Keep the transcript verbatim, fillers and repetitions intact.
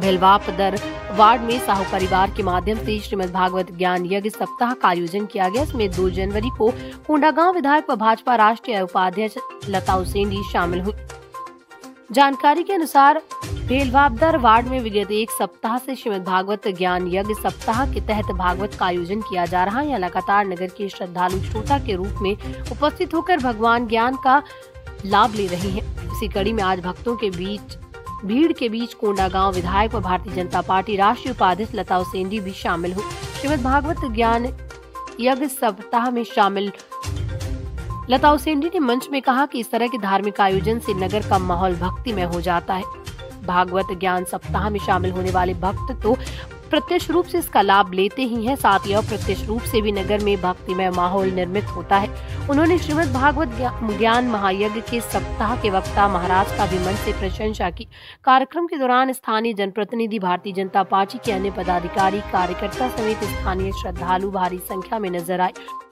Bhelwapadar ward में साहू परिवार के माध्यम से श्रीमद् भागवत ज्ञान यज्ञ सप्ताह का आयोजन किया गया। इसमें दो जनवरी को कोंडागांव विधायक व भाजपा राष्ट्रीय उपाध्यक्ष लता उसेंडी शामिल हुई। जानकारी के अनुसार भेलवापदर वार्ड में विगत एक सप्ताह से श्रीमद् भागवत ज्ञान यज्ञ सप्ताह के तहत भागवत का आयोजन किया जा रहा है। यहाँ लगातार नगर के श्रद्धालु श्रोता के रूप में उपस्थित होकर भगवान ज्ञान का लाभ ले रहे हैं। इसी कड़ी में आज भक्तों के बीच भीड़ के बीच कोंडागांव विधायक व भारतीय जनता पार्टी राष्ट्रीय उपाध्यक्ष लता उसेंडी भी शामिल हुई। श्रीमद् भागवत ज्ञान यज्ञ सप्ताह में शामिल लता उसेंडी ने मंच में कहा कि इस तरह के धार्मिक आयोजन से नगर का माहौल भक्तिमय हो जाता है। भागवत ज्ञान सप्ताह में शामिल होने वाले भक्त तो प्रत्यक्ष रूप से इसका लाभ लेते ही हैं, साथ ही अप्रत्यक्ष रूप से भी नगर में भक्तिमय माहौल निर्मित होता है। उन्होंने श्रीमद् भागवत ज्ञान महायज्ञ के सप्ताह के वक्ता महाराज का भी मन से प्रशंसा की। कार्यक्रम के दौरान स्थानीय जनप्रतिनिधि, भारतीय जनता पार्टी के अन्य पदाधिकारी, कार्यकर्ता समेत स्थानीय श्रद्धालु भारी संख्या में नजर आए।